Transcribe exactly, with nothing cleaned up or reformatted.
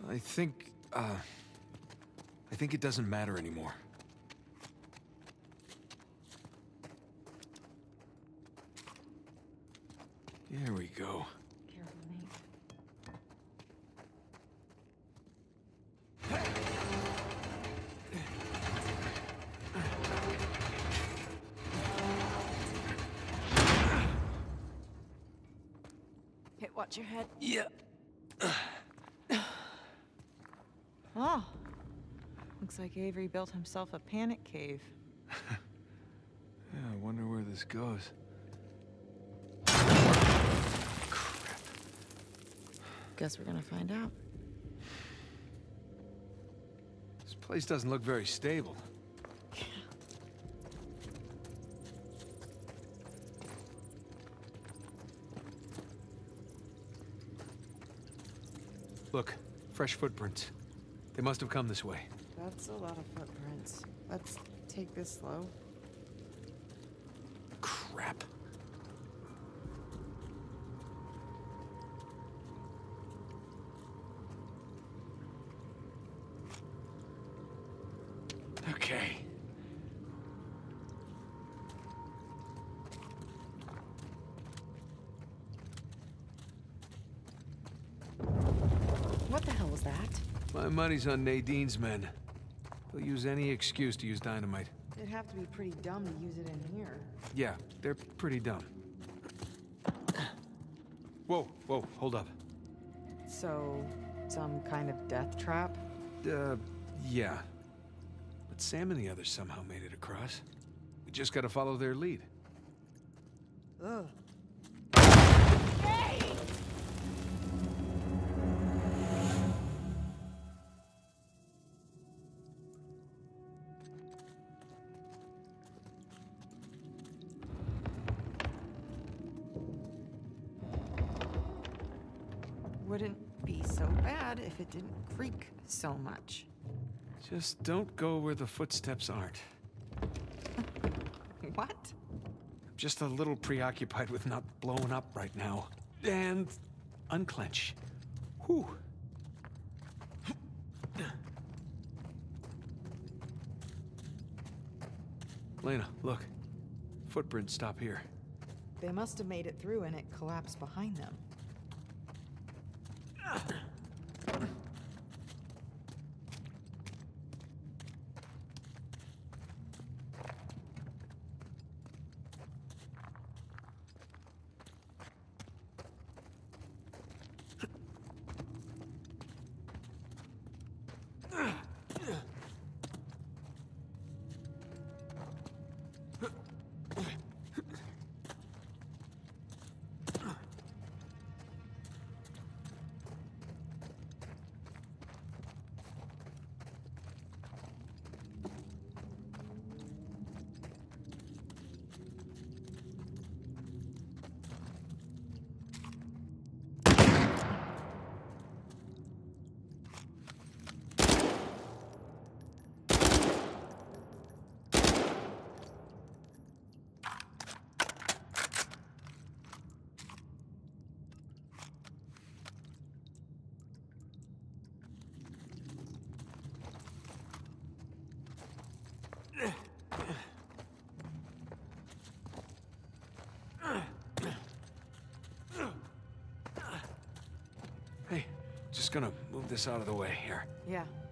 I think, uh... I think it doesn't matter anymore. Here we go. Careful, Nate. Hey, watch your head. Yeah. Oh. Looks like Avery built himself a panic cave. Yeah, I wonder where this goes. Crap. Guess we're gonna find out. This place doesn't look very stable. Look, fresh footprints. They must have come this way. That's a lot of footprints. Let's take this slow. Crap. Okay. What the hell was that? My money's on Nadine's men. They'll use any excuse to use dynamite. They'd have to be pretty dumb to use it in here. Yeah, they're pretty dumb. Whoa, whoa, hold up. So, some kind of death trap? Uh, yeah. But Sam and the others somehow made it across. We just gotta follow their lead. Ugh. Wouldn't be so bad if it didn't creak so much. Just don't go where the footsteps aren't. What? I'm just a little preoccupied with not blowing up right now. And unclench. Whew. Lena, look. Footprints stop here. They must have made it through and it collapsed behind them. Hey, just gonna move this out of the way here. Yeah,